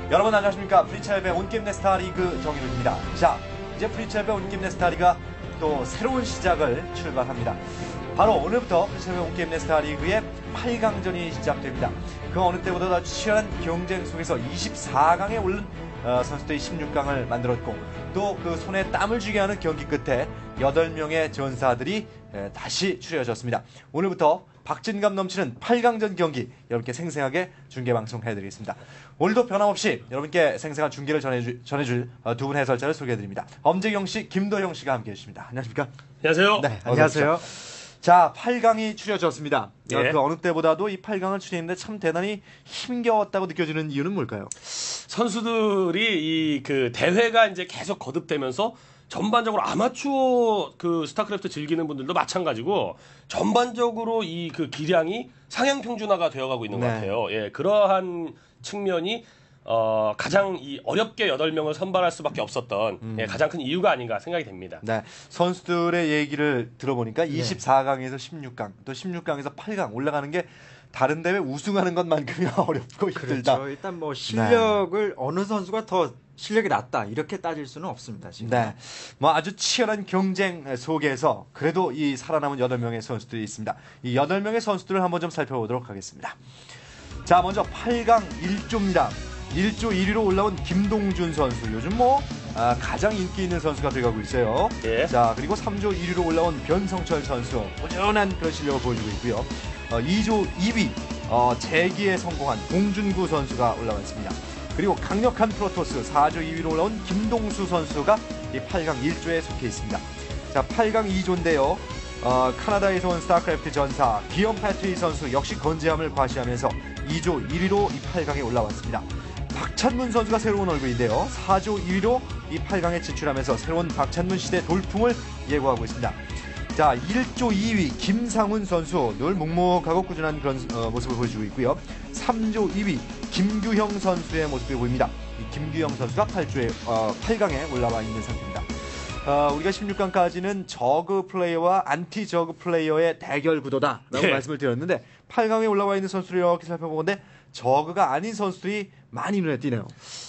여러분 안녕하십니까. 프리첼베 온게임 네스타 리그 정일훈입니다. 자, 이제 프리첼베 온게임 네스타 리그가 또 새로운 시작을 출발합니다. 바로 오늘부터 프리첼베 온게임 네스타 리그의 8강전이 시작됩니다. 그 어느 때보다 더 치열한 경쟁 속에서 24강에 오른 선수들이 16강을 만들었고, 또 그 손에 땀을 쥐게 하는 경기 끝에 8명의 전사들이 다시 추려졌습니다. 오늘부터 박진감 넘치는 8강전 경기 여러분께 생생하게 중계방송해드리겠습니다. 오늘도 변함없이 여러분께 생생한 중계를 전해줄 두 분 해설자를 소개해드립니다. 엄재경씨, 김도영씨가 함께해 주십니다. 안녕하십니까? 안녕하세요. 네, 안녕하세요. 자, 8강이 추려졌습니다. 예. 그 어느 때보다도 이 8강을 추리는데 참 대단히 힘겨웠다고 느껴지는 이유는 뭘까요? 선수들이 그 대회가 이제 계속 거듭되면서 전반적으로 아마추어 그 스타크래프트 즐기는 분들도 마찬가지고 전반적으로 이 그 기량이 상향 평준화가 되어가고 있는 것 네. 같아요. 예, 그러한 측면이 가장 이 어렵게 8명을 선발할 수밖에 없었던 예, 가장 큰 이유가 아닌가 생각이 됩니다. 네, 선수들의 얘기를 들어보니까 24강에서 16강, 또 16강에서 8강 올라가는 게 다른 대회 우승하는 것만큼이나 어렵고 힘들다. 그렇죠. 일단 뭐 실력을 어느 선수가 더 실력이 낮다 이렇게 따질 수는 없습니다. 지금. 네, 뭐 아주 치열한 경쟁 속에서 그래도 이 살아남은 8명의 선수들이 있습니다. 이 8명의 선수들을 한번 좀 살펴보도록 하겠습니다. 자, 먼저 8강 1조입니다. 1조 1위로 올라온 김동준 선수, 요즘 가장 인기 있는 선수가 돼가고 있어요. 예. 자, 그리고 3조 1위로 올라온 변성철 선수, 꾸준한 그런 실력을 보여주고 있고요. 2조 2위 재기에 성공한 봉준구 선수가 올라왔습니다. 그리고 강력한 프로토스 4조 2위로 올라온 김동수 선수가 이 8강 1조에 속해 있습니다. 자, 8강 2조인데요. 카나다에서 온 스타크래프트 전사 기욤 패트리 선수 역시 건재함을 과시하면서 2조 1위로 이 8강에 올라왔습니다. 박찬문 선수가 새로운 얼굴인데요. 4조 2위로 이 8강에 진출하면서 새로운 박찬문 시대 돌풍을 예고하고 있습니다. 자, 1조 2위 김상훈 선수, 늘 묵묵하고 꾸준한 그런 모습을 보여주고 있고요. 3조 2위 김규형 선수의 모습이 보입니다. 이 김규형 선수가 8강에 올라와 있는 상태입니다. 우리가 16강까지는 저그 플레이어와 안티 저그 플레이어의 대결 구도다라고 네. 말씀을 드렸는데, 8강에 올라와 있는 선수를 이렇게 살펴보건데 저그가 아닌 선수들이 많이 눈에 띄네요.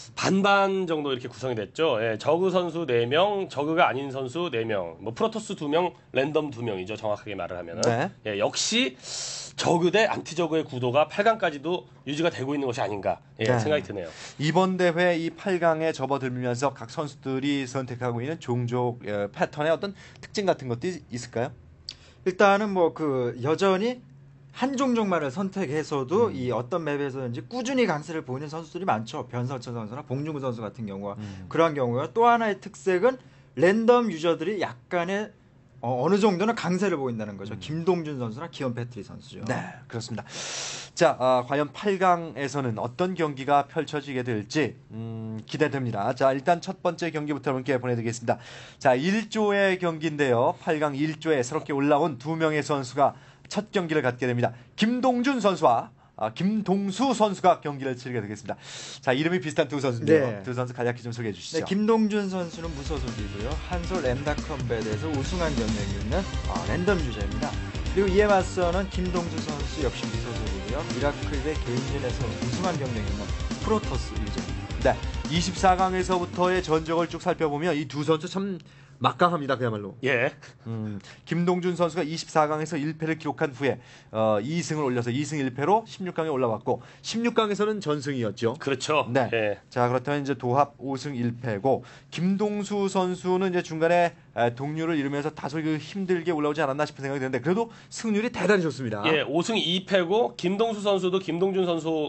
반반 정도 이렇게 구성이 됐죠. 예, 저그 선수 4명, 저그가 아닌 선수 4명, 뭐 프로토스 2명, 랜덤 2명이죠. 정확하게 말을 하면은. 네. 예, 역시 저그 대 안티저그의 구도가 8강까지도 유지가 되고 있는 것이 아닌가 예, 네. 생각이 드네요. 이번 대회 이 8강에 접어들면서 각 선수들이 선택하고 있는 종족 패턴의 어떤 특징 같은 것도 있을까요? 일단은 뭐 그 여전히 한 종족만을 선택해서도 이 어떤 맵에서든지 꾸준히 강세를 보이는 선수들이 많죠. 변성철 선수나 봉준구 선수 같은 경우가 그러한 경우가, 또 하나의 특색은 랜덤 유저들이 약간의 어느 정도는 강세를 보인다는 거죠. 김동준 선수나 기욤 패트리 선수죠. 네, 그렇습니다. 자, 과연 8강에서는 어떤 경기가 펼쳐지게 될지 기대됩니다. 자, 일단 첫 번째 경기부터 여러분께 보내드리겠습니다. 자, 1조의 경기인데요. 8강 1조에 새롭게 올라온 2명의 선수가 첫 경기를 갖게 됩니다. 김동준 선수와 김동수 선수가 경기를 치르게 되겠습니다. 자, 이름이 비슷한 두 선수인데요. 네. 두 선수 간략히 좀 소개해 주시죠. 네, 김동준 선수는 무소속이고요. 한솔 램다 컴뱃에서 우승한 경력이 있는 랜덤 유저입니다. 그리고 이에 맞서는 김동수 선수 역시 무소속이고요. 미라클의 개인전에서 우승한 경력이 있는 프로토스 유저입니다. 네, 24강에서부터의 전적을 쭉 살펴보면 이 두 선수 참 막강합니다. 그야말로. 예. 김동준 선수가 24강에서 1패를 기록한 후에 2승을 올려서 2승 1패로 16강에 올라왔고, 16강에서는 전승이었죠. 그렇죠. 네. 예. 자, 그렇다면 이제 도합 5승 1패고, 김동수 선수는 이제 중간에 동률을 잃으면서 다소 힘들게 올라오지 않았나 싶은 생각이 드는데, 그래도 승률이 대단히 좋습니다. 예, 5승 2패고 김동수 선수도 김동준 선수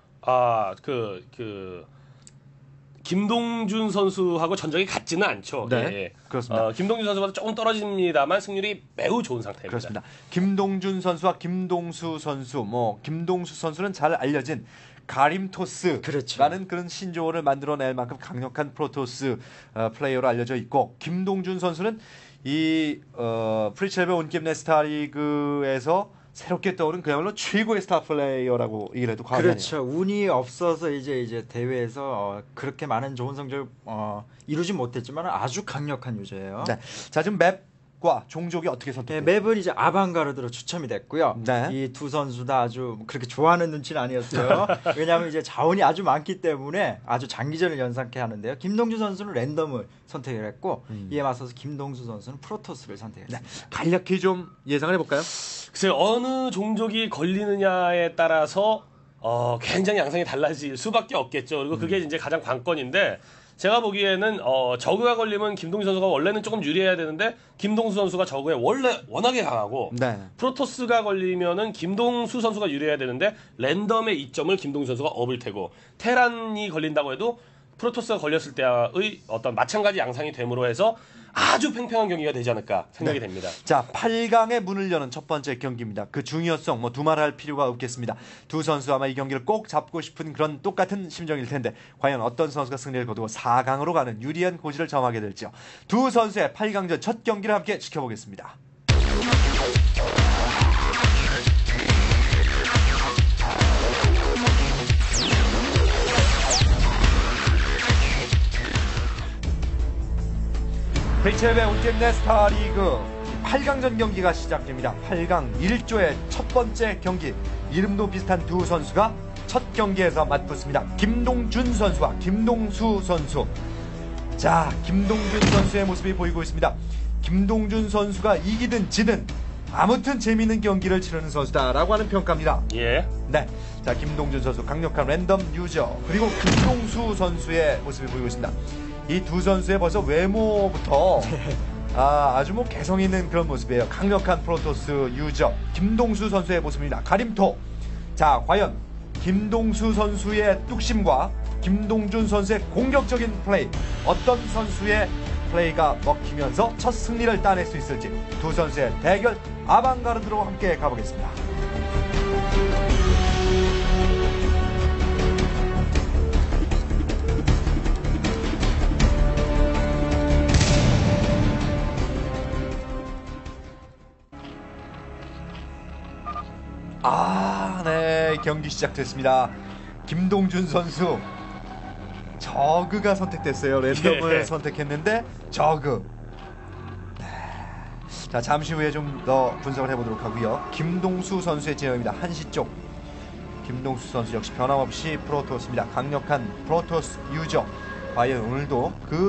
김동준 선수하고 전적이 같지는 않죠. 네, 예. 그렇습니다. 김동준 선수보다 조금 떨어집니다만 승률이 매우 좋은 상태입니다. 그렇습니다. 김동준 선수와 김동수 선수, 김동수 선수는 잘 알려진 가림토스라는 그렇죠. 그런 신조어를 만들어낼 만큼 강력한 프로토스 플레이어로 알려져 있고, 김동준 선수는 이 프리첼베 온게임 네스타 리그에서 새롭게 떠오른 그야말로 최고의 스타 플레이어라고 얘기를 해도 과언이 아니에요. 그렇죠. 운이 없어서 이제 대회에서 그렇게 많은 좋은 성적을 이루지 못했지만 아주 강력한 유저예요. 네. 자, 지금 맵 맵과 종족이 어떻게 네, 선택돼요? 맵은 이제 아방가르드로 추첨이 됐고요. 네. 이 두 선수 다 아주 그렇게 좋아하는 눈치는 아니었어요. 왜냐하면 이제 자원이 아주 많기 때문에 아주 장기전을 연상케 하는데요. 김동준 선수는 랜덤을 선택을 했고 이에 맞서서 김동수 선수는 프로토스를 선택했습니다. 간략히 좀 예상을 해볼까요? 글쎄요, 어느 종족이 걸리느냐에 따라서 굉장히 양상이 달라질 수밖에 없겠죠. 그리고 그게 이제 가장 관건인데 제가 보기에는 저그가 걸리면 김동수 선수가 원래는 조금 유리해야 되는데 김동수 선수가 저그에 원래 워낙에 강하고 네. 프로토스가 걸리면은 김동수 선수가 유리해야 되는데 랜덤의 이점을 김동수 선수가 업을 테고 테란이 걸린다고 해도 프로토스가 걸렸을 때의 어떤 마찬가지 양상이 됨으로 해서 아주 팽팽한 경기가 되지 않을까 생각이 됩니다. 자, 8강의 문을 여는 첫 번째 경기입니다. 그 중요성 두말할 필요가 없겠습니다. 두 선수 아마 이 경기를 꼭 잡고 싶은 그런 똑같은 심정일 텐데 과연 어떤 선수가 승리를 거두고 4강으로 가는 유리한 고지를 점하게 될지요. 두 선수의 8강전 첫 경기를 함께 지켜보겠습니다. KCL의 온게임넷 스타리그 8강전 경기가 시작됩니다. 8강 1조의 첫 번째 경기, 이름도 비슷한 두 선수가 첫 경기에서 맞붙습니다. 김동준 선수와 김동수 선수. 자, 김동준 선수의 모습이 보이고 있습니다. 김동준 선수가 이기든 지든 아무튼 재미있는 경기를 치르는 선수다라고 하는 평가입니다. 예. 네, 자, 김동준 선수 강력한 랜덤 유저, 그리고 김동수 선수의 모습이 보이고 있습니다. 이 두 선수의 벌써 외모부터 아주 개성 있는 그런 모습이에요. 강력한 프로토스 유저 김동수 선수의 모습입니다. 가림토. 자, 과연 김동수 선수의 뚝심과 김동준 선수의 공격적인 플레이, 어떤 선수의 플레이가 먹히면서 첫 승리를 따낼 수 있을지 두 선수의 대결 아방가르드로 함께 가보겠습니다. 네, 경기 시작됐습니다. 김동준 선수 저그가 선택됐어요. 랜덤을 선택했는데 저그. 네. 자, 잠시 후에 좀 더 분석을 해보도록 하고요. 김동수 선수의 진영입니다. 한시 쪽. 김동수 선수 역시 변함없이 프로토스입니다. 강력한 프로토스 유저. 과연 오늘도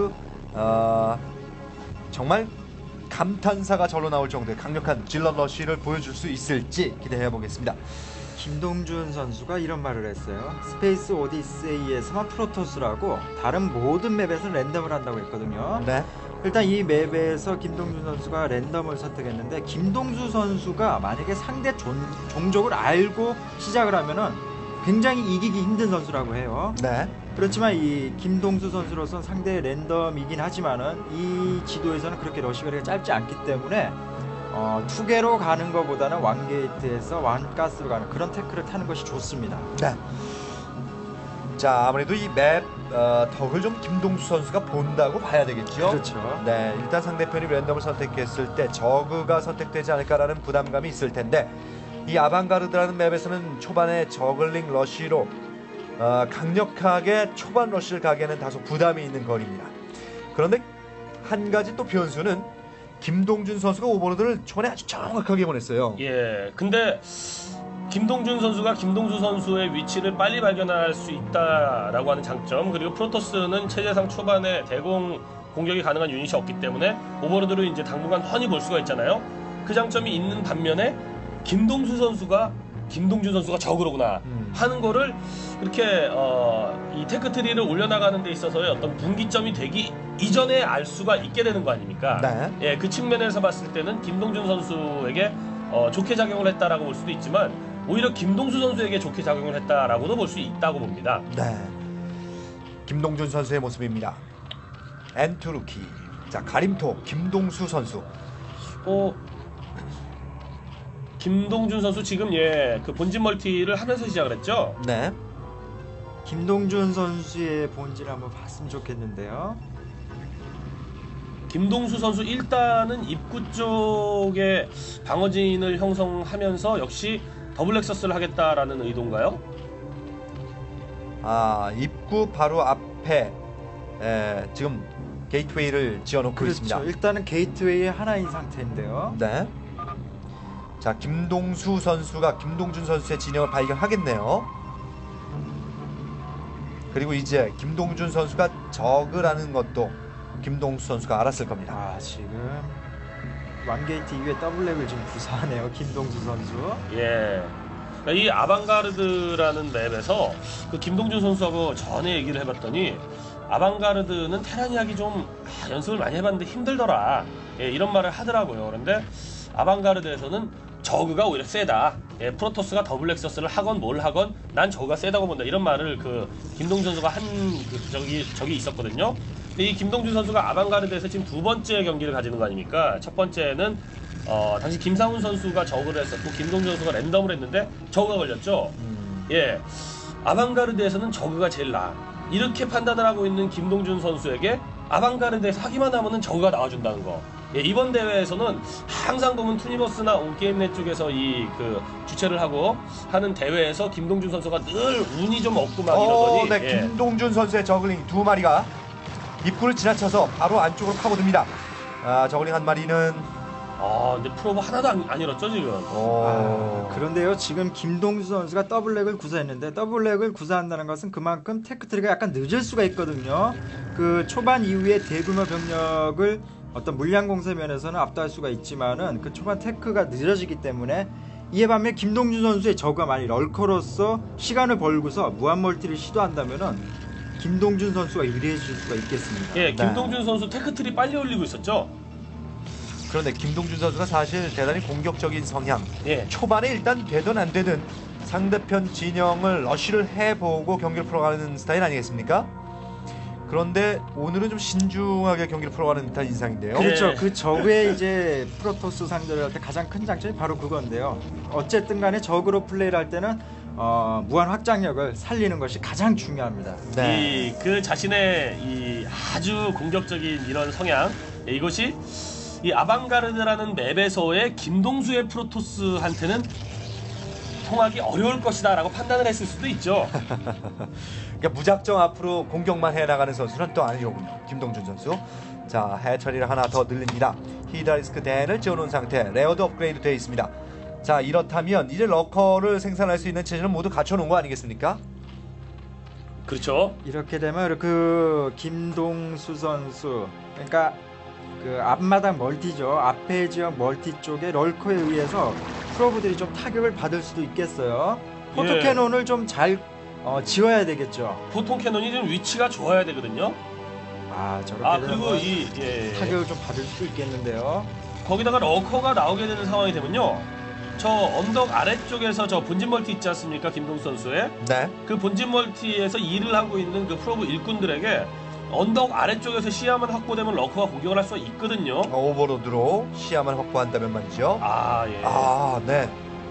정말 감탄사가 절로 나올 정도의 강력한 질럿 러쉬를 보여줄 수 있을지 기대해 보겠습니다. 김동준 선수가 이런 말을 했어요. 스페이스 오디세이에서만 프로토스라고 다른 모든 맵에서는 랜덤을 한다고 했거든요. 네. 일단 이 맵에서 김동준 선수가 랜덤을 선택했는데 김동수 선수가 만약에 상대 종족을 알고 시작을 하면은 굉장히 이기기 힘든 선수라고 해요. 네. 그렇지만 이 김동수 선수로서는 상대 랜덤이긴 하지만은 이 지도에서는 그렇게 러시거리가 짧지 않기 때문에 투개로 가는 것보다는 원게이트에서 원가스로 가는 그런 태클을 타는 것이 좋습니다. 네. 자, 아무래도 이 맵 덕을 좀 김동수 선수가 본다고 봐야 되겠죠. 그렇죠. 네, 일단 상대편이 랜덤을 선택했을 때 저그가 선택되지 않을까라는 부담감이 있을 텐데 이 아방가르드라는 맵에서는 초반에 저글링 러쉬로 강력하게 초반 러쉬를 가기에는 다소 부담이 있는 거리입니다. 그런데 한 가지 또 변수는 김동준 선수가 오버로드를 초반에 아주 정확하게 보냈어요. 예. 근데 김동준 선수가 김동수 선수의 위치를 빨리 발견할 수 있다라고 하는 장점, 그리고 프로토스는 체제상 초반에 대공 공격이 가능한 유닛이 없기 때문에 오버로드를 이제 당분간 훤히 볼 수가 있잖아요. 그 장점이 있는 반면에 김동수 선수가 김동준 선수가 적으로구나 하는 거를 그렇게 이 테크트리를 올려나가는 데 있어서의 어떤 분기점이 되기 이전에 알 수가 있게 되는 거 아닙니까? 네. 예, 그 측면에서 봤을 때는 김동준 선수에게 좋게 작용을 했다라고 볼 수도 있지만 오히려 김동수 선수에게 좋게 작용을 했다라고도 볼 수 있다고 봅니다. 네. 김동준 선수의 모습입니다. 엔투루키. 자, 가림토 김동수 선수. 김동준 선수 지금 그 본진 멀티를 하면서 시작을 했죠. 네. 김동준 선수의 본질을 한번 봤으면 좋겠는데요. 김동수 선수 일단은 입구 쪽에 방어진을 형성하면서 역시 더블 렉서스를 하겠다라는 의도인가요? 입구 바로 앞에 지금 게이트웨이를 지어놓고 그렇죠. 있습니다. 일단은 게이트웨이의 하나인 상태인데요. 네. 자, 김동수 선수가 김동준 선수의 진영을 발견하겠네요. 그리고 이제 김동준 선수가 저그라는 것도 김동수 선수가 알았을 겁니다. 아, 지금 완게이트 이후에 더블렉을 지금 구사하네요. 김동수 선수. 예. 그러니까 이 아방가르드라는 맵에서 그 김동준 선수하고 전에 얘기를 해봤더니 아방가르드는 테란이 하기 좀 연습을 많이 해봤는데 힘들더라. 예, 이런 말을 하더라고요. 그런데 아방가르드에서는 저그가 오히려 세다. 예, 프로토스가 더블 렉서스를 하건 뭘 하건 난 저그가 세다고 본다. 이런 말을 그 김동준 선수가 한 적이 있었거든요. 근데 이 김동준 선수가 아방가르드에서 지금 두 번째 경기를 가지는 거 아닙니까? 첫 번째는 당시 김상훈 선수가 저그를 했었고 김동준 선수가 랜덤을 했는데 저그가 걸렸죠. 예, 아방가르드에서는 저그가 제일 나아. 이렇게 판단을 하고 있는 김동준 선수에게 아방가르드에서 하기만 하면은 저그가 나와준다는 거. 예, 이번 대회에서는 항상 보면 투니버스나 온게임넷 쪽에서 주최를 하고 하는 대회에서 김동준 선수가 늘 운이 좀 없고 막 이러더니 네, 예. 김동준 선수의 저글링 두 마리가 입구를 지나쳐서 바로 안쪽으로 파고듭니다. 아, 저글링 한 마리는 근데 프로브 하나도 안 잃었죠 지금. 그런데요, 지금 김동수 선수가 더블렉을 구사했는데 더블렉을 구사한다는 것은 그만큼 테크트리가 약간 늦을 수가 있거든요. 그 초반 이후에 대규모 병력을 어떤 물량 공세 면에서는 압도할 수가 있지만은 그 초반 테크가 늦어지기 때문에, 이에 반면 김동준 선수의 저그가 만약 럴커로서 시간을 벌고서 무한 멀티를 시도한다면은 김동준 선수가 유리해질 수가 있겠습니다. 예, 김동준 선수 테크트리 빨리 올리고 있었죠. 그런데 김동준 선수가 사실 대단히 공격적인 성향. 예. 초반에 일단 되든 안 되든 상대편 진영을 러쉬를 해보고 경기를 풀어가는 스타일 아니겠습니까? 그런데 오늘은 좀 신중하게 경기를 풀어가는 듯한 인상인데요. 그렇죠. 예. 그 저그의 이제 프로토스 상대를 할 때 가장 큰 장점이 바로 그건데요. 어쨌든 간에 적으로 플레이를 할 때는 무한 확장력을 살리는 것이 가장 중요합니다. 네. 그 자신의 이 아주 공격적인 이런 성향, 이것이 이 아방가르드라는 맵에서의 김동수의 프로토스한테는 통하기 어려울 것이다라고 판단을 했을 수도 있죠. 그러니까 무작정 앞으로 공격만 해나가는 선수는 또 아니로군요. 김동준 선수. 자, 해처리를 하나 더 늘립니다. 히드라리스크 댄을 지어놓은 상태. 레어도 업그레이드 되어 있습니다. 자, 이렇다면 이제 러커를 생산할 수 있는 체제는 모두 갖춰놓은 거 아니겠습니까? 그렇죠. 이렇게 되면 그 김동수 선수, 그러니까 그 앞마당 멀티죠. 앞에 지역 멀티 쪽에 럴커에 의해서 프로브들이 좀 타격을 받을 수도 있겠어요. 포토캐논을 좀 잘 지어야 되겠죠. 보통 캐논이 좀 위치가 좋아야 되거든요. 저렇게 그리고 되면 타격을 좀 받을 수도 있겠는데요. 거기다가 러커가 나오게 되는 상황이 되면요, 저 언덕 아래쪽에서 저 본진 멀티 있지 않습니까, 김동수 선수의? 네. 그 본진 멀티에서 일을 하고 있는 그 프로브 일꾼들에게 언덕 아래쪽에서 시야만 확보되면 러커가 공격을 할 수가 있거든요. 오버로드로 시야만 확보한다면 말이죠. 예. 네.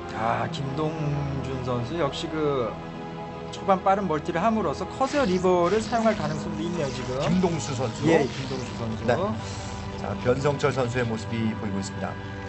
김동준 선수 역시 그 초반 빠른 멀티를 함으로써 커세어 리버를 사용할 가능성도 있네요, 지금. 김동수 선수. 예, 김동수 선수. 네. 자, 변성철 선수의 모습이 보이고 있습니다.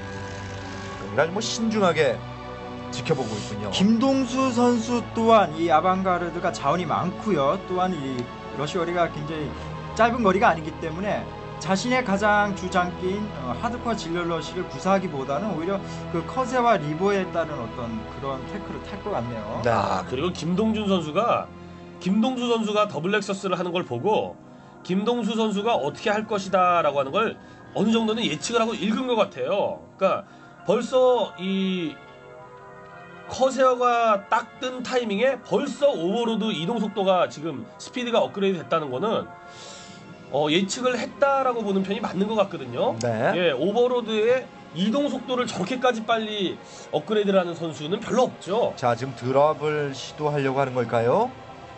그러니까 뭐 신중하게 지켜보고 있군요. 김동수 선수 또한 이 아방가르드가 자원이 많고요. 또한 이 러시거리가 굉장히 짧은 거리가 아니기 때문에 자신의 가장 주장기인 하드코어 질러 러시를 구사하기보다는 오히려 그 커세와 리버에 따른 어떤 그런 태클을 탈 것 같네요. 네. 그리고 김동준 선수가 김동수 선수가 더블 렉서스를 하는 걸 보고 김동수 선수가 어떻게 할 것이다라고 하는 걸 어느 정도는 예측을 하고 읽은 것 같아요. 그러니까 벌써 이 커세어가 딱 뜬 타이밍에 벌써 오버로드 이동 속도가 지금 스피드가 업그레이드 됐다는 거는 예측을 했다라고 보는 편이 맞는 것 같거든요. 네. 예, 오버로드의 이동 속도를 저렇게까지 빨리 업그레이드를 하는 선수는 별로 없죠. 자, 지금 드랍을 시도하려고 하는 걸까요?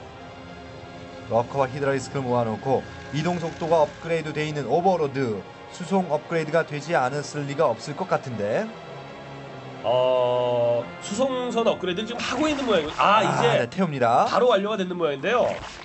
러커와 히드라리스크를 모아놓고 이동 속도가 업그레이드 돼 있는 오버로드, 수송 업그레이드가 되지 않았을 리가 없을 것 같은데. 수송선 업그레이드를 지금 하고 있는 모양이고, 이제 네, 태웁니다. 바로 완료가 되는 모양인데요.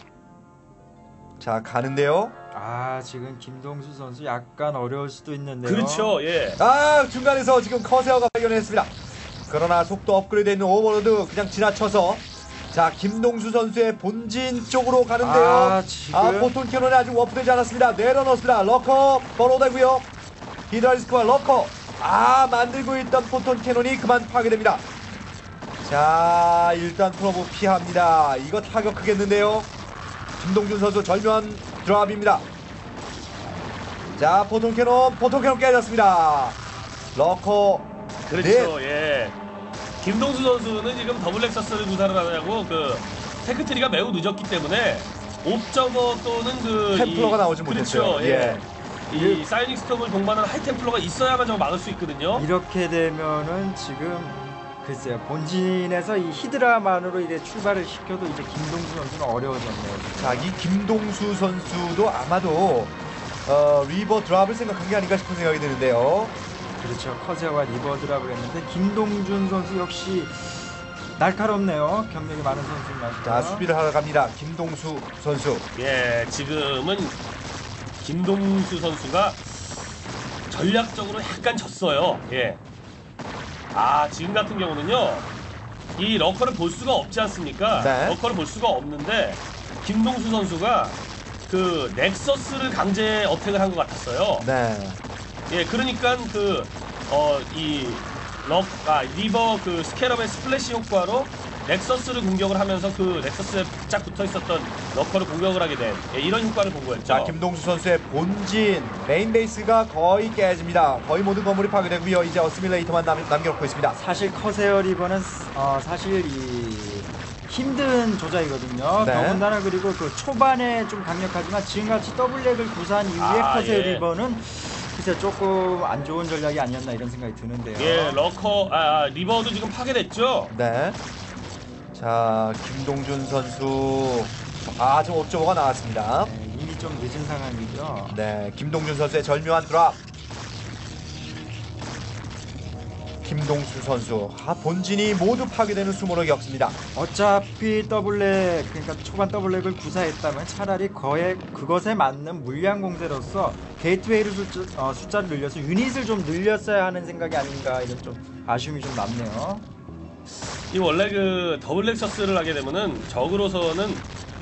자, 가는데요. 지금 김동수 선수 약간 어려울 수도 있는데요. 그렇죠. 예. 중간에서 지금 커세어가 발견했습니다. 그러나 속도 업그레이드 있는 오버로드 그냥 지나쳐서 자, 김동수 선수의 본진 쪽으로 가는데요. 지금 포톤 캐논이 아직 워프되지 않았습니다. 내려놓습니다. 러커 번호되고요. 히드라리스크와 러커 만들고 있던 포톤 캐논이 그만 파괴됩니다. 자, 일단 프로브 피합니다. 이거 타격 크겠는데요. 김동준 선수 절묘한 드랍입니다. 자, 포톤 캐논 깨졌습니다. 러커 그렇죠. 예. 김동수 선수는 지금 더블 렉서스를 구사를 하느라고 그 테크트리가 매우 늦었기 때문에 옵저버 또는 그 템플러가 나오지 그렇죠. 못했어요. 예. 이 사이닉 스톰을 동반하는 하이템플러가 있어야만 저거 막을 수 있거든요. 이렇게 되면은 지금 글쎄요, 본진에서 이 히드라만으로 이제 출발을 시켜도 이제 김동수 선수는 어려워졌네요. 자, 이 김동수 선수도 아마도 리버 드랍을 생각한 게 아닌가 싶은 생각이 드는데요. 그렇죠. 커세어와 리버 드랍을 했는데 김동준 선수 역시 날카롭네요. 경력이 많은 선수인 만큼. 자, 수비를 하러 갑니다. 김동수 선수. 예, 지금은 김동수 선수가 전략적으로 약간 졌어요. 예. 지금 같은 경우는요, 이 러커를 볼 수가 없지 않습니까? 네. 러커를 볼 수가 없는데 김동수 선수가 그 넥서스를 강제 어택을 한 것 같았어요. 네. 예, 그러니까 리버 그 스캐럽의 스플래시 효과로 넥서스를 공격을 하면서 그 넥서스에 바짝 붙어 있었던 러커를 공격을 하게 된 이런 효과를 본 거였죠. 자, 김동수 선수의 본진 메인 베이스가 거의 깨집니다. 거의 모든 건물이 파괴되고요. 이제 어스밀레이터만 남겨놓고 있습니다. 사실 커세어 리버는 사실 이 힘든 조작이거든요. 네. 더군다나 그리고 그 초반에 좀 강력하지만 지금같이 더블렉을 구사한 이후에 커세어 예. 리버는 글쎄 조금 안 좋은 전략이 아니었나 이런 생각이 드는데요. 예, 리버도 지금 파괴됐죠. 네. 자, 김동준 선수 좀 옵저버가 나왔습니다. 네, 이미 좀 늦은 상황이죠. 네, 김동준 선수의 절묘한 드랍. 김동수 선수 본진이 모두 파괴되는 수모를 겪습니다. 어차피 더블렉, 그러니까 초반 더블렉을 구사했다면 차라리 그것에 맞는 물량 공세로서 게이트웨이를 숫자를 늘려서 유닛을 좀 늘렸어야 하는 생각이 아닌가 이런 좀 아쉬움이 좀 남네요. 이 원래 그 더블 렉서스를 하게 되면은 적으로서는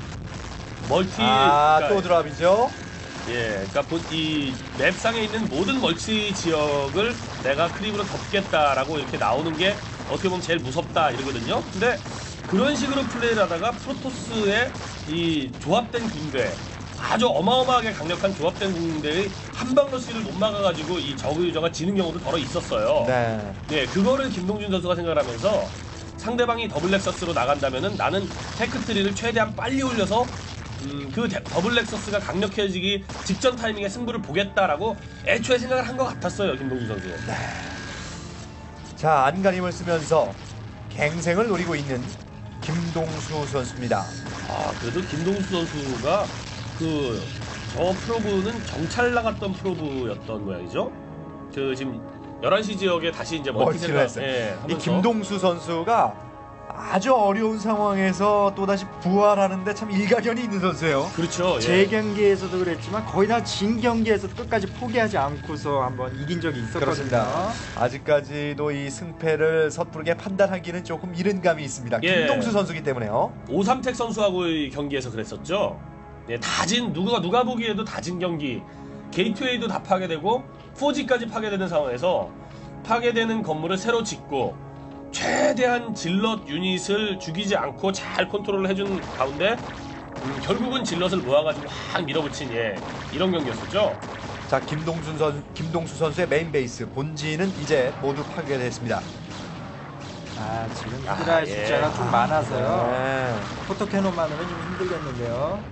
그러니까 또 드랍이죠. 예, 그러니까 이 맵상에 있는 모든 멀티 지역을 내가 크립으로 덮겠다라고 이렇게 나오는 게 어떻게 보면 제일 무섭다 이러거든요. 근데 그런 식으로 플레이를 하다가 프로토스의 이 조합된 군대, 아주 어마어마하게 강력한 조합된 군대의 한방러시를 못 막아가지고 이 저그 유저가 지는 경우도 더러 있었어요. 네. 네, 그거를 김동준 선수가 생각을 하면서 상대방이 더블 렉서스로 나간다면은 나는 테크트리를 최대한 빨리 올려서 그 더블 렉서스가 강력해지기 직전 타이밍에 승부를 보겠다라고 애초에 생각을 한 것 같았어요, 김동준 선수. 네. 자, 안간힘을 쓰면서 갱생을 노리고 있는 김동수 선수입니다. 그래도 김동수 선수가 저 프로브는 정찰 나갔던 프로브였던 모양이죠. 지금 11시 지역에 다시 이제 멀티를 했어요. 예, 이 김동수 선수가 아주 어려운 상황에서 또다시 부활하는데 참 일가견이 있는 선수예요. 그렇죠. 예. 제 경기에서도 그랬지만 거의 다 진 경기에서도 끝까지 포기하지 않고서 한번 이긴 적이 있었거든요. 그렇습니다. 아직까지도 이 승패를 섣부르게 판단하기는 조금 이른 감이 있습니다. 예. 김동수 선수기 때문에요. 오삼택 선수하고의 경기에서 그랬었죠. 예, 다진 누가 보기에도 다진 경기, 게이트웨이도 다 파괴되고 4G까지 파괴되는 상황에서 파괴되는 건물을 새로 짓고 최대한 질럿 유닛을 죽이지 않고 잘 컨트롤을 해준 가운데 결국은 질럿을 모아가지고 확 밀어붙인 이런 경기였었죠. 자, 김동수 선수의 메인 베이스 본진은 이제 모두 파괴됐습니다. 지금 히드라의 숫자가 좀 많아서요. 네. 포토캐논만으로는 좀 힘들겠는데요.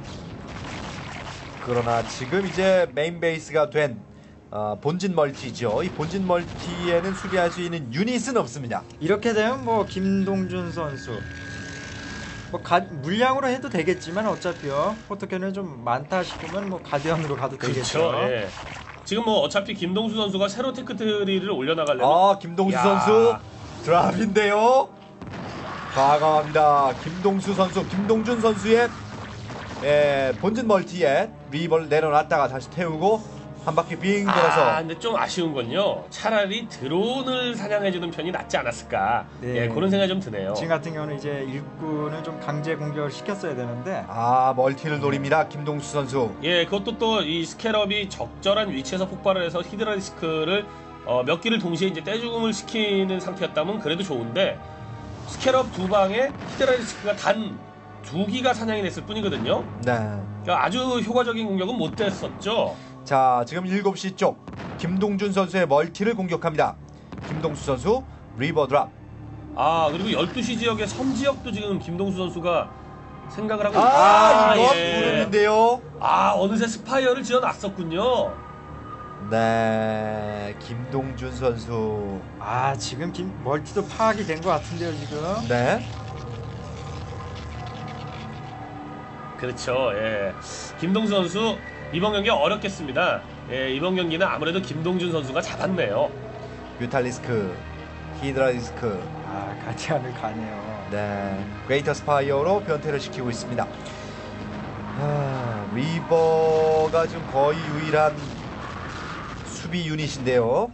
그러나 지금 이제 메인 베이스가 된 본진 멀티죠. 이 본진 멀티에는 수비할 수 있는 유닛은 없습니다. 이렇게 되면 뭐 김동준 선수 물량으로 해도 되겠지만 어차피요 포토캐논이 좀 많다 싶으면 뭐 가디언으로 가도 되겠죠. 그렇죠. 예. 지금 뭐 어차피 김동수 선수가 새로 테크트리를 올려나가려면 김동수 야. 선수 드랍인데요. 과감합니다. 김동준 선수의 본진 멀티에 리버를 내려놨다가 다시 태우고 한 바퀴 빙 돌아서. 근데 좀 아쉬운 건요. 차라리 드론을 사냥해주는 편이 낫지 않았을까. 네. 예, 그런 생각이 좀 드네요. 지금 같은 경우는 이제 일꾼은 좀 강제 공격을 시켰어야 되는데 멀티를 노립니다. 김동수 선수. 예, 그것도 또 이 스캐럽이 적절한 위치에서 폭발을 해서 히드라리스크를 몇 기를 동시에 이제 떼죽음을 시키는 상태였다면 그래도 좋은데 스캐럽 두 방에 히드라리스크가 단 2기가 사냥이 됐을 뿐이거든요. 네. 그러니까 아주 효과적인 공격은 못 됐었죠. 자, 지금 7시 쪽 김동준 선수의 멀티를 공격합니다. 김동수 선수 리버 드랍. 그리고 12시 지역의 섬 지역도 지금 김동수 선수가 생각을 하고 이거 예. 모르는데요. 어느새 스파이어를 지어놨었군요. 네, 김동준 선수. 지금 멀티도 파악이 된 것 같은데요 지금. 네. 그렇죠. 예. 김동수 선수 이번 경기 어렵겠습니다. 예, 이번 경기는 아무래도 김동준 선수가 잡았네요. 뮤탈리스크, 히드라리스크. 가디안을 가네요. 네, 그레이터 스파이어로 변태를 시키고 있습니다. 리버가 지금 거의 유일한 수비 유닛인데요.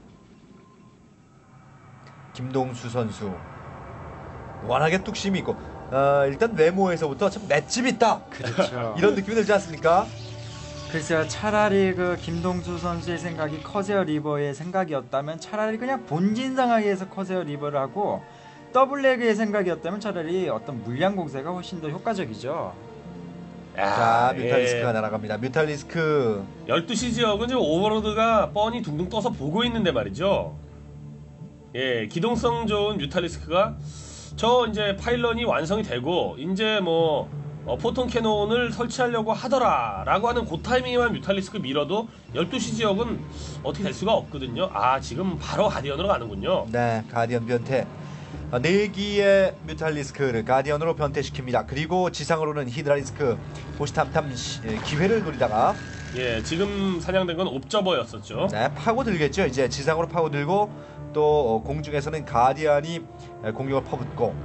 김동수 선수 워낙에 뚝심이 있고 일단 외모에서부터 참 맷집 있다. 그렇죠. 이런 느낌이 들지 않습니까? 글쎄요, 차라리 그 김동수 선수의 생각이 커세어 리버의 생각이었다면 차라리 그냥 본진 상황에서 커세어 리버를 하고 더블레그의 생각이었다면 차라리 어떤 물량 공세가 훨씬 더 효과적이죠. 자, 뮤탈리스크가 날아갑니다. 뮤탈리스크. 12시 지역은 지금 오버로드가 뻔히 둥둥 떠서 보고 있는데 말이죠. 예, 기동성 좋은 뮤탈리스크가 저 이제 파일런이 완성이 되고 이제 뭐 포톤 캐논을 설치하려고 하더라라고 하는 그 타이밍에만 뮤탈리스크 밀어도 12시 지역은 어떻게 될 수가 없거든요. 지금 바로 가디언으로 가는군요. 네, 가디언 변태. 4기의 뮤탈리스크를 가디언으로 변태시킵니다. 그리고 지상으로는 히드라리스크 호시탐탐 기회를 노리다가 지금 사냥된 건 옵저버였었죠. 네, 파고들겠죠. 이제 지상으로 파고들고 또 공중에서는 가디언이 공격을 퍼붓고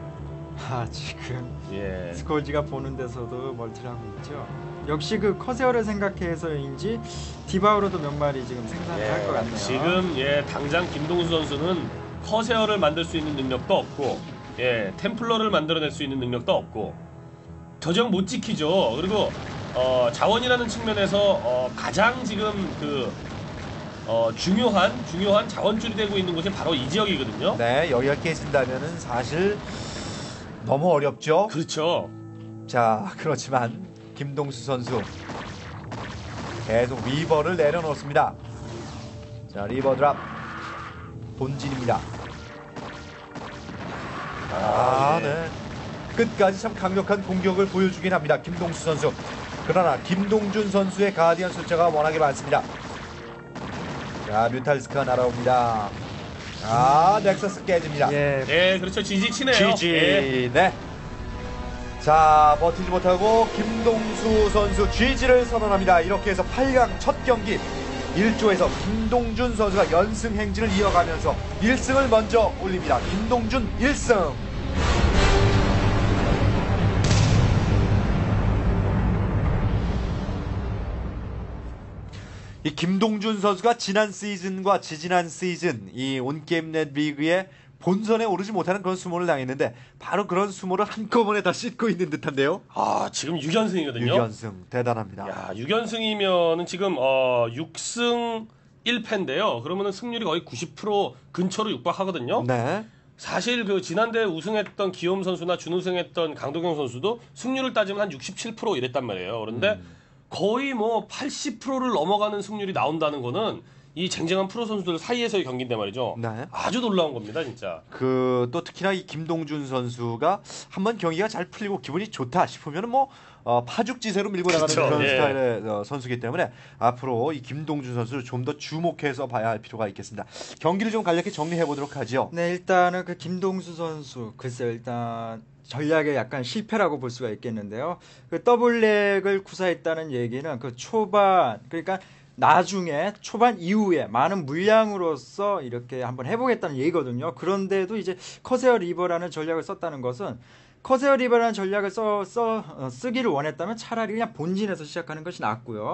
지금 스콜지가 보는 데서도 멀티를 하고 있죠. 역시 그 커세어를 생각해서인지 디바우로도 몇 마리 지금 생산을 할 것 같네요. 지금 당장 김동수 선수는 커세어를 만들 수 있는 능력도 없고 템플러를 만들어낼 수 있는 능력도 없고 저정 못 지키죠. 그리고 자원이라는 측면에서 가장 지금 그 중요한 자원줄이 되고 있는 곳이 바로 이 지역이거든요. 네, 여기가 깨진다면은 사실 너무 어렵죠. 그렇죠. 자, 그렇지만 김동수 선수 계속 리버를 내려놓습니다. 자, 리버 드랍 본진입니다. 네. 끝까지 참 강력한 공격을 보여주긴 합니다. 김동수 선수. 그러나 김동준 선수의 가디언 숫자가 워낙에 많습니다. 자, 뮤탈리스크가 날아옵니다. 넥서스 깨집니다. 그렇죠. 지지치네요. 네. 자, 버티지 못하고 김동수 선수 GG를 선언합니다. 이렇게 해서 8강 첫 경기 1조에서 김동준 선수가 연승 행진을 이어가면서 1승을 먼저 올립니다. 김동준 1승. 이 김동준 선수가 지난 시즌과 지지난 시즌 이 온게임넷 리그에 본선에 오르지 못하는 그런 수모를 당했는데 바로 그런 수모를 한꺼번에 다 씻고 있는 듯한데요. 지금 6연승이거든요. 6연승 대단합니다. 6연승이면은 지금 6승 1패인데요. 그러면은 승률이 거의 90% 근처로 육박하거든요. 네. 사실 그 지난대 우승했던 기욤 선수나 준우승했던 강동경 선수도 승률을 따지면 한 67% 이랬단 말이에요. 그런데 거의 뭐 80%를 넘어가는 승률이 나온다는 거는 이 쟁쟁한 프로 선수들 사이에서의 경기인데 말이죠. 네. 아주 놀라운 겁니다, 진짜. 또 특히나 이 김동준 선수가 한번 경기가 잘 풀리고 기분이 좋다 싶으면은 뭐 파죽지세로 밀고 나가는 그쵸, 그런 스타일의 선수이기 때문에 앞으로 이 김동준 선수를 좀 더 주목해서 봐야 할 필요가 있겠습니다. 경기를 좀 간략히 정리해 보도록 하죠. 네, 일단은 그 김동수 선수 글쎄요, 일단 전략의 약간 실패라고 볼 수가 있겠는데요. 그 더블렉을 구사했다는 얘기는 그 초반, 그러니까 나중에 초반 이후에 많은 물량으로서 이렇게 한번 해보겠다는 얘기거든요. 그런데도 이제 커세어 리버라는 전략을 썼다는 것은 커세어 리버라는 전략을 쓰기를 원했다면 차라리 그냥 본진에서 시작하는 것이 낫고요.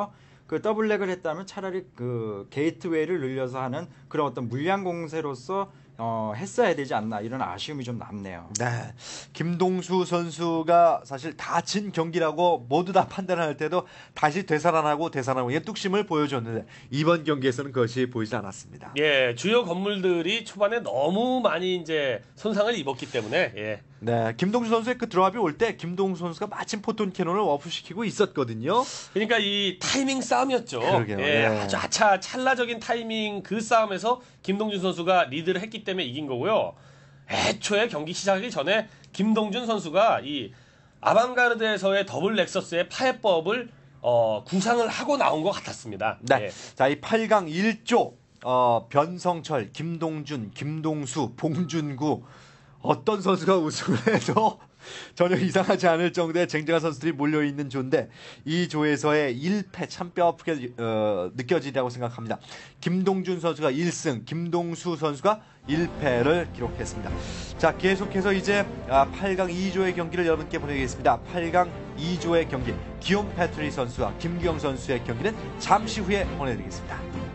그 더블렉을 했다면 차라리 그 게이트웨이를 늘려서 하는 그런 어떤 물량 공세로서 했어야 되지 않나 이런 아쉬움이 좀 남네요. 네, 김동수 선수가 사실 다 진 경기라고 모두 다 판단할 때도 다시 되살아나고 이게 뚝심을 보여줬는데 이번 경기에서는 그것이 보이지 않았습니다. 예, 주요 건물들이 초반에 너무 많이 이제 손상을 입었기 때문에 예. 네, 김동수 선수의 그 드랍이 올 때 김동수 선수가 마침 포톤 캐논을 워프시키고 있었거든요. 그러니까 이 타이밍 싸움이었죠. 그러게요. 예, 예. 아주 찰나적인 타이밍 그 싸움에서 김동준 선수가 리드를 했기 때문에 이긴 거고요. 애초에 경기 시작하기 전에 김동준 선수가 이 아방가르드에서의 더블 넥서스의 파해법을 구상을 하고 나온 것 같았습니다. 네, 예. 자, 이 8강 1조 변성철, 김동준, 김동수, 봉준구 어떤 선수가 우승을 해도 전혀 이상하지 않을 정도의 쟁쟁한 선수들이 몰려있는 조인데 이 조에서의 1패 참 뼈아프게 느껴지리라고 생각합니다. 김동준 선수가 1승, 김동수 선수가 1패를 기록했습니다. 자, 계속해서 이제 8강 2조의 경기를 여러분께 보내겠습니다. 8강 2조의 경기 기욤 패트리 선수와 김기영 선수의 경기는 잠시 후에 보내드리겠습니다.